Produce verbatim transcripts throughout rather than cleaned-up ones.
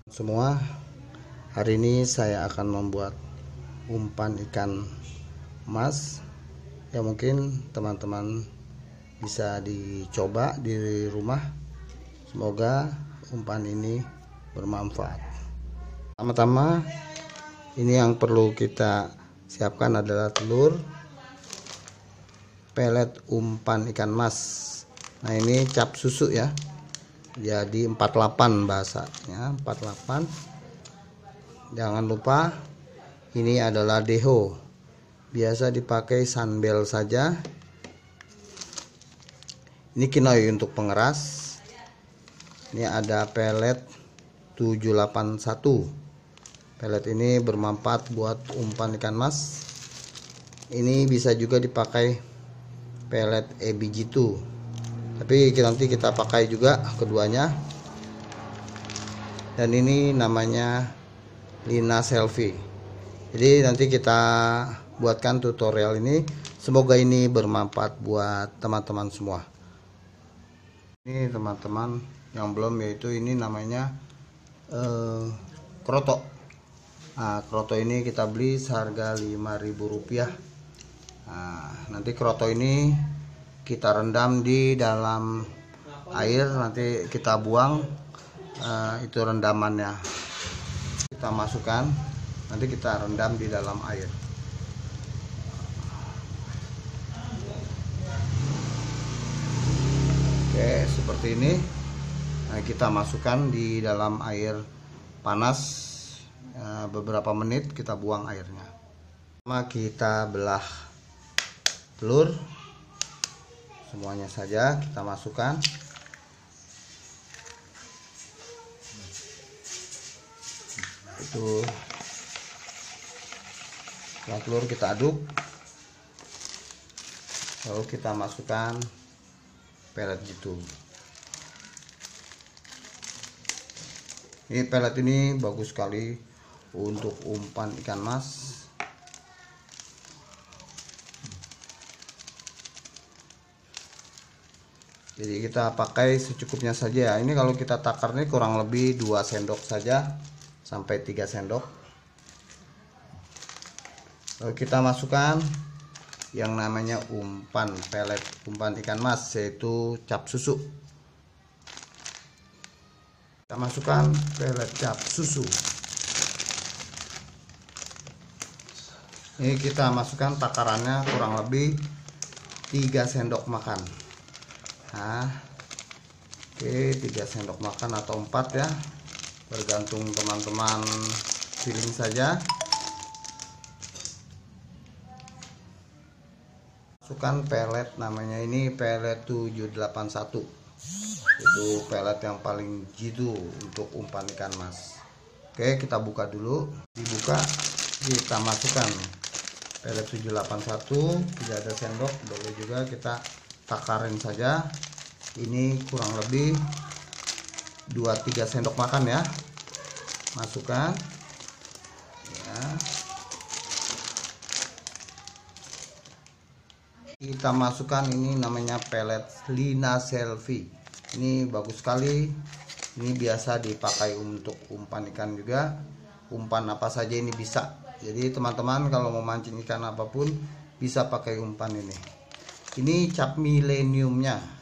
Semua, hari ini saya akan membuat umpan ikan emas ya, mungkin teman-teman bisa dicoba di rumah. Semoga umpan ini bermanfaat. Pertama-tama ini yang perlu kita siapkan adalah telur, pelet umpan ikan mas. Nah, ini cap susu ya, jadi empat puluh delapan bahasanya, empat puluh delapan. Jangan lupa ini adalah deho, biasa dipakai sunbel saja. Ini kinoi untuk pengeras. Ini ada pelet tujuh delapan satu. Pelet ini bermanfaat buat umpan ikan mas. Ini bisa juga dipakai pelet E B G dua, tapi nanti kita pakai juga keduanya. Dan ini namanya Lina Selfie. Jadi nanti kita buatkan tutorial ini. Semoga ini bermanfaat buat teman-teman semua. Ini teman-teman yang belum, yaitu ini namanya eh, kroto. Nah, kroto ini kita beli seharga lima ribu rupiah. Nah, nanti kroto ini kita rendam di dalam air, nanti kita buang uh, itu rendamannya, kita masukkan, nanti kita rendam di dalam air. Oke, seperti ini. Nah, kita masukkan di dalam air panas uh, beberapa menit, kita buang airnya. Pertama kita belah telur, semuanya saja kita masukkan. Itu setelah telur kita aduk, lalu kita masukkan pelet gitu. Ini pelet ini bagus sekali untuk umpan ikan mas. Jadi kita pakai secukupnya saja ya. Ini kalau kita takar nih kurang lebih dua sendok saja sampai tiga sendok. Lalu kita masukkan yang namanya umpan pelet umpan ikan mas, yaitu cap susu. Kita masukkan pelet cap susu. Ini kita masukkan takarannya kurang lebih tiga sendok makan. Nah, oke, tiga sendok makan atau empat ya, tergantung teman-teman feeling saja. Masukkan pelet, namanya ini pelet tujuh delapan satu. Itu pelet yang paling jitu untuk umpan ikan mas. Oke, kita buka dulu. Dibuka, kita masukkan pelet tujuh delapan satu, tidak ada sendok, boleh juga kita takarin saja. Ini kurang lebih dua tiga sendok makan ya. Masukkan ya. Kita masukkan ini namanya pelet Lina Selfie. Ini bagus sekali. Ini biasa dipakai untuk umpan ikan juga. Umpan apa saja ini bisa. Jadi teman-teman kalau mau mancing ikan apapun bisa pakai umpan ini. Ini cap mileniumnya.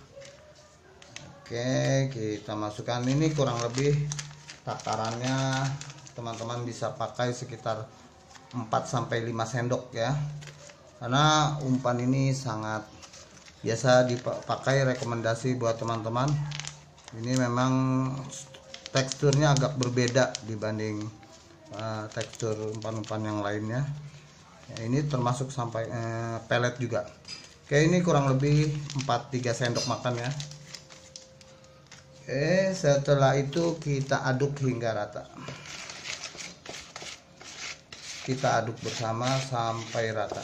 Oke, kita masukkan. Ini kurang lebih takarannya teman-teman bisa pakai sekitar empat sampai lima sendok ya. Karena umpan ini sangat biasa dipakai, rekomendasi buat teman-teman. Ini memang teksturnya agak berbeda dibanding uh, tekstur umpan-umpan yang lainnya. Ya, ini termasuk sampai uh, pelet juga. Oke, ini kurang lebih empat tiga sendok makan ya. Oke, setelah itu kita aduk hingga rata. Kita aduk bersama sampai rata.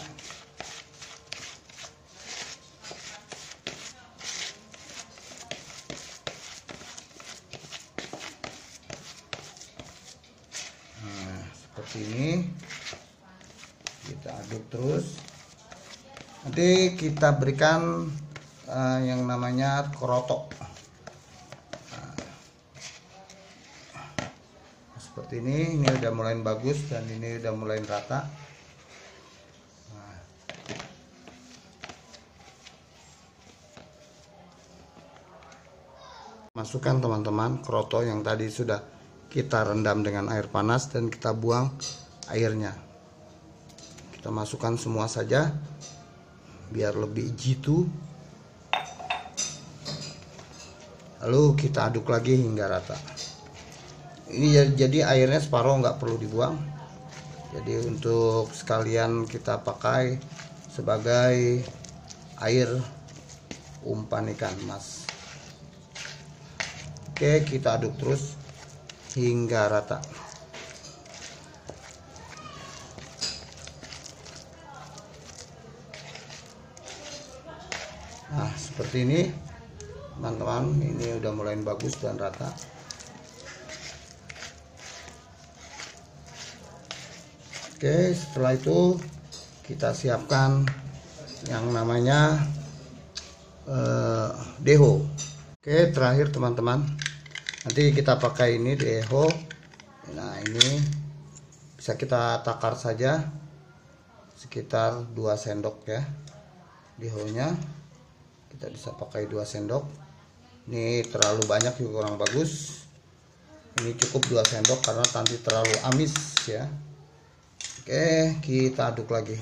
Nah, seperti ini. Kita aduk terus. Nanti kita berikan uh, yang namanya kroto. seperti ini. Ini udah mulai bagus dan ini udah mulai rata. Nah. Masukkan teman-teman kroto yang tadi sudah kita rendam dengan air panas dan kita buang airnya. Kita masukkan semua saja biar lebih jitu. Lalu kita aduk lagi hingga rata. Ini jadi airnya separuh, nggak perlu dibuang. Jadi untuk sekalian kita pakai sebagai air umpan ikan mas. Oke, kita aduk terus hingga rata. Nah, seperti ini teman-teman, ini udah mulai bagus dan rata. Oke, setelah itu kita siapkan yang namanya eh, deho. Oke, terakhir teman-teman, nanti kita pakai ini deho. Nah, ini bisa kita takar saja sekitar dua sendok ya. Dehonya kita bisa pakai dua sendok. Ini terlalu banyak juga kurang bagus. Ini cukup dua sendok karena nanti terlalu amis ya. Oke, kita aduk lagi.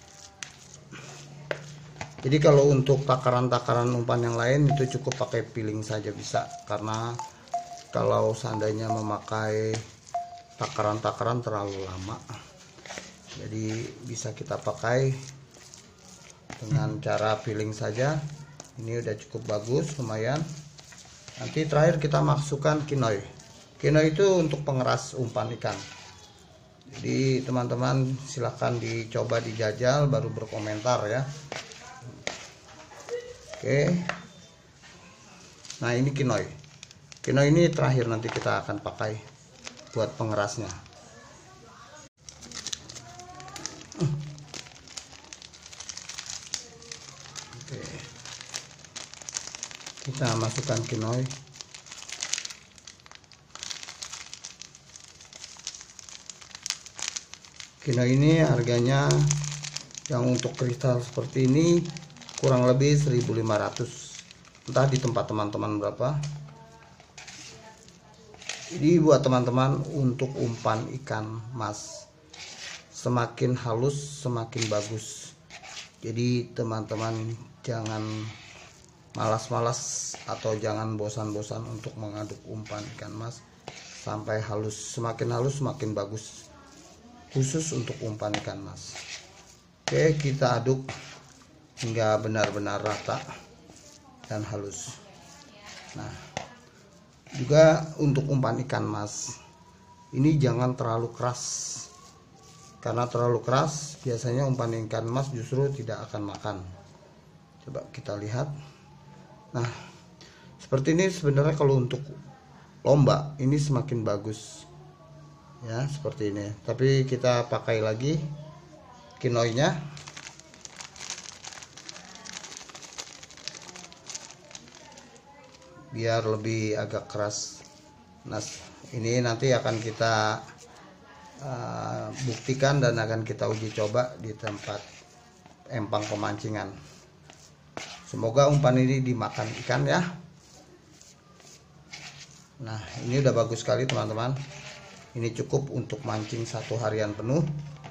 Jadi kalau untuk takaran-takaran umpan yang lain itu cukup pakai piling saja bisa, karena kalau seandainya memakai takaran-takaran terlalu lama. Jadi bisa kita pakai dengan cara piling saja. Ini udah cukup bagus, lumayan. Nanti terakhir kita masukkan kinoi. Kinoi itu untuk pengeras umpan ikan. Jadi teman-teman silahkan dicoba dijajal baru berkomentar ya. Oke. Nah, ini kinoi. Kinoi ini terakhir nanti kita akan pakai buat pengerasnya. Oke. Kita masukkan kinoi. Kinoi ini harganya yang untuk kristal seperti ini kurang lebih seribu lima ratus, entah di tempat teman-teman berapa. Jadi buat teman-teman untuk umpan ikan mas, semakin halus semakin bagus. Jadi teman-teman jangan malas-malas atau jangan bosan-bosan untuk mengaduk umpan ikan mas sampai halus. Semakin halus semakin bagus, khusus untuk umpan ikan mas. Oke, kita aduk hingga benar-benar rata dan halus. Nah, juga untuk umpan ikan mas ini jangan terlalu keras, karena terlalu keras biasanya umpan ikan mas justru tidak akan makan. Coba kita lihat. Nah, seperti ini sebenarnya kalau untuk lomba ini semakin bagus ya, seperti ini. Tapi kita pakai lagi kinoinya. Biar lebih agak keras. Nah, ini nanti akan kita uh, buktikan dan akan kita uji coba di tempat empang pemancingan. Semoga umpan ini dimakan ikan ya. Nah, ini udah bagus sekali teman-teman. Ini cukup untuk mancing satu harian penuh.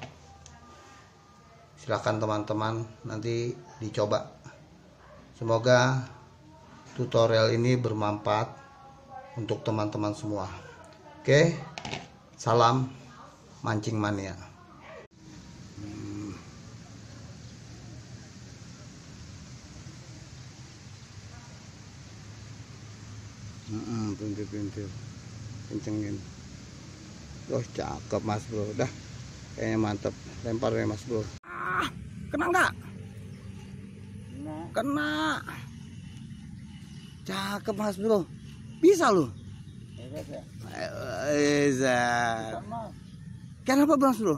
Silahkan teman-teman nanti dicoba. Semoga tutorial ini bermanfaat untuk teman-teman semua. Oke, salam mancing mania. Hmm, pintir-pintir, kencengin. Oh, cakep mas bro, dah kayaknya mantep. Lempar ya mas bro. Ah, kena nggak? Kena. Cakep mas bro, bisa loh. Bisa. Kenapa mas bro?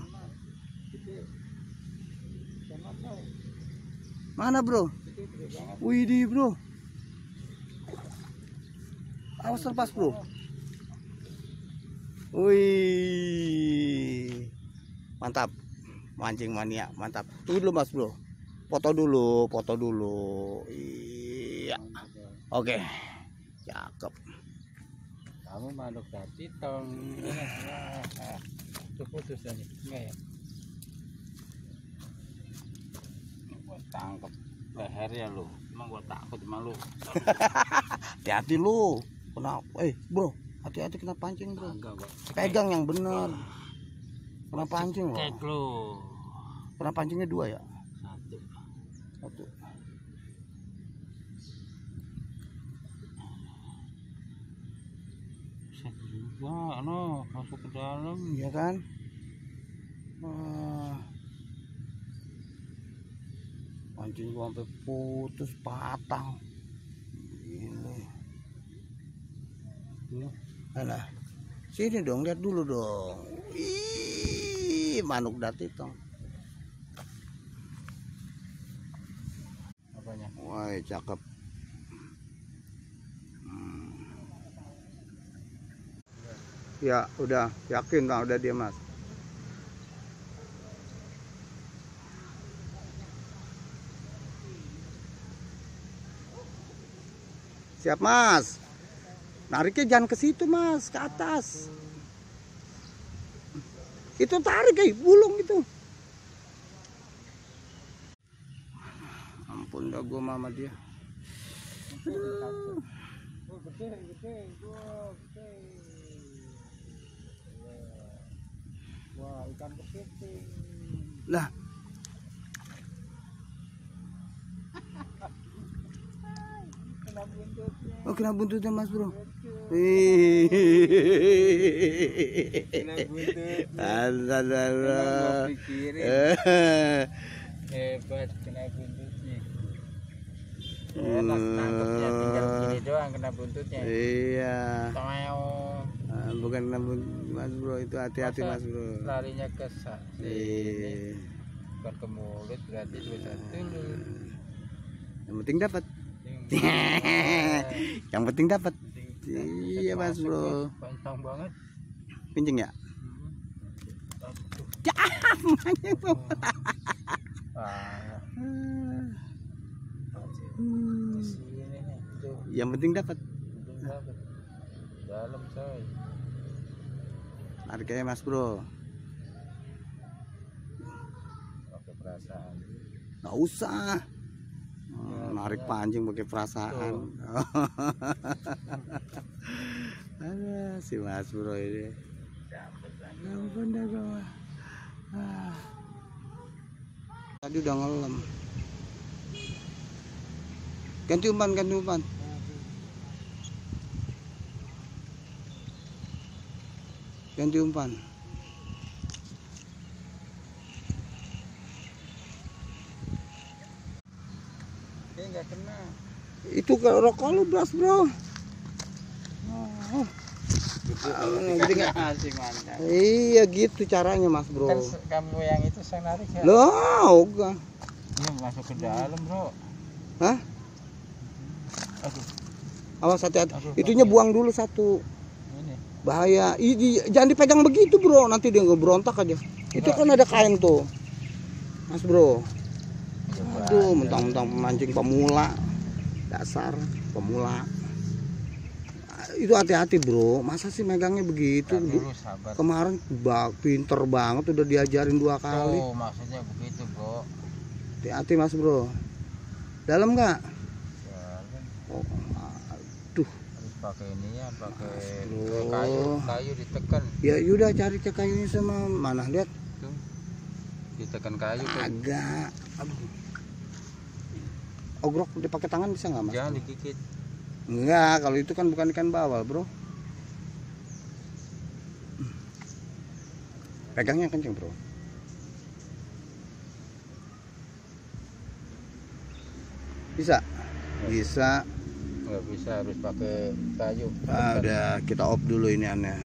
Mana bro? Widih bro. Awas lepas bro. Wih, mantap, mancing mania, mantap. Tunggu dulu Mas Bro, foto dulu, foto dulu. Iya, oke, cakep. Kamu manuk tadi tong itu putus aja, enggak ya? Gua tangkep leher ya lu, emang gua takut sama lu. Hati-hati lu, kena, eh bro, hati-hati kena pancing bro. Enggak, gua Pegang yang bener, kena pancing loh. cek lu. Kena pancingnya dua ya? Satu. Satu. Set juga, no, masuk ke dalam. Iya kan? Wah. Pancing gua sampai putus patah. Gile. Mana? Sini dong, lihat dulu dong. Ih, manuk dati tong. Apanya? Wah, cakep. Hmm. Ya, udah yakin lah, udah dia Mas. Siap Mas. Nariknya jangan ke situ Mas, ke atas. Itu tarik kayak bulung itu. Ampun dah gua mama dia. Oh, gede, gede, gua gede. Wah, ikan kepiting. Lah. Kena buntutnya. Oh, kena buntutnya Mas Bro. Kena buntutnya. Astaga. Hebat, kena buntutnya. Enak nangkepnya, tinggal gini doang kena buntutnya. Iya. Toeo. Ah, bukan kena buntut Mas Bro, itu hati-hati Mas Bro. Larinya ke sa- Iya. bukan ke mulut, berarti dua satu lu. Yang penting dapat. Yang penting dapat. Iya Mas Bro. Panjang banget. Pincing ya? Ya, banyak Bro. Ah, sini nih, tuh. Yang penting dapat. Belum dapat. Dalam coy. Harganya Mas Bro. Pakai perasaan. Nggak usah. Hmm, narik pancing pakai perasaan. Ada si Mas Bro ini. Ampun dah gua. Ah. Tadi udah ngelem. Ganti umpan, ganti umpan. Ganti umpan. Dia nggak kena. Itu ke rokok lu beras Bro. Oh. Gede nggak? Asik mantap. Iya gitu caranya Mas Bro. Kan kamu yang itu saya narik ya. Loh, enggak. Dia masuk ke dalam Bro. Hah? Aduh, Awas hati-hati. Aduh, Itunya pakai. buang dulu satu. ini. Bahaya. I, i- jangan dipegang begitu Bro, nanti dia ngebrontak aja. Itu kan ada kain tuh. Mas Bro. Aduh, mentang-mentang pemancing pemula. Dasar pemula. Itu hati-hati Bro. Masa sih megangnya begitu? Kan dulu sabar. Kemarin bak pinter banget udah diajarin dua kali. Tuh, maksudnya begitu Bro. Hati-hati Mas Bro. Dalam nggak? Jalan. Oh, aduh. Harus pakai ini ya, pakai Aduh. kayu, kayu ditekan. Ya udah cari cek kayunya sama mana lihat. Tuh. Ditekan kayu tuh. Agak. Aduh. Ogrok dipakai tangan bisa nggak Mas? Jangan digigit. Enggak, kalau itu kan bukan ikan bawal Bro. Pegangnya kenceng Bro. Bisa? Bisa. Nggak bisa, harus pakai kayu. Ah, udah kita off dulu ini aneh.